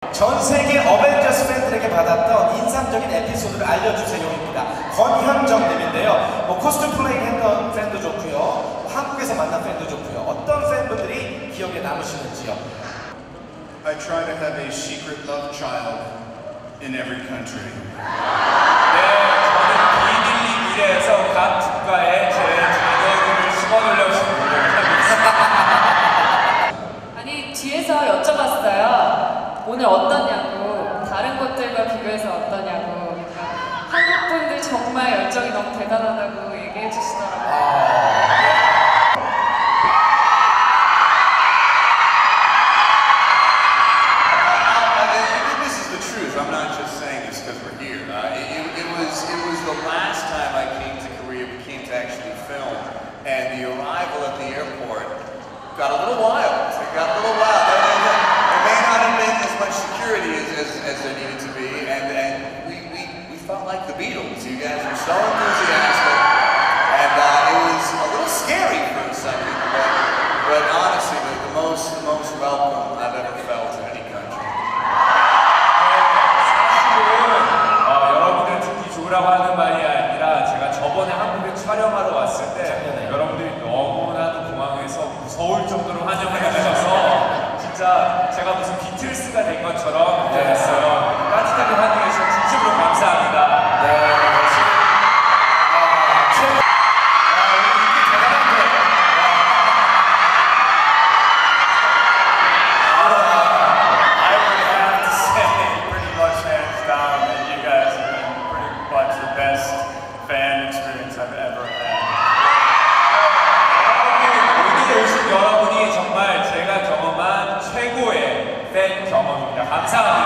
전 세계 어벤져스 팬들에게 받았던 인상적인 에피소드를 알려주세요입니다. 권현정님인데요. 코스튬 플레이 했던 팬도 좋고요. 한국에서 만난 팬도 좋고요. 어떤 팬분들이 기억에 남으시는지요? I try to have a secret love child in every country. 네, 저는 비밀리 미래에서 각 국가에 제 자녀들을 심어놓으려고 노력하고 있습니다. 아니, 뒤에서 여쭤봤어요. 오늘 어떠냐고, 다른 곳들과 비교해서 어떠냐고. 그러니까 한국 분들 정말 열정이 너무 대단하다고 얘기해 주시더라고요. I'm not just saying this because we're here. It was the last time I came to Korea, we came to actually film, and the arrival at the airport got a little wild. It got a little wild. There may not have been as much security as there needed to be, and we felt like the Beatles. You guys were so enthusiastic, and it was a little scary for a second, but honestly, the most welcome I've ever felt in any country. 라고 하는 말이 아니라 제가 저번에 한국에 촬영하러 왔을 때 여러분들이 너무나도 공항에서 무서울 정도로 환영을 해주셔서 진짜 제가 무슨 비틀스가 된 것처럼 느껴졌어요. 따뜻하게 환영해 주셔서 진심으로 감사합니다. 네. Best fan experience I've ever had. 오늘 오신 여러분이 정말 제가 경험한 최고의 팬 경험입니다. 감사합니다.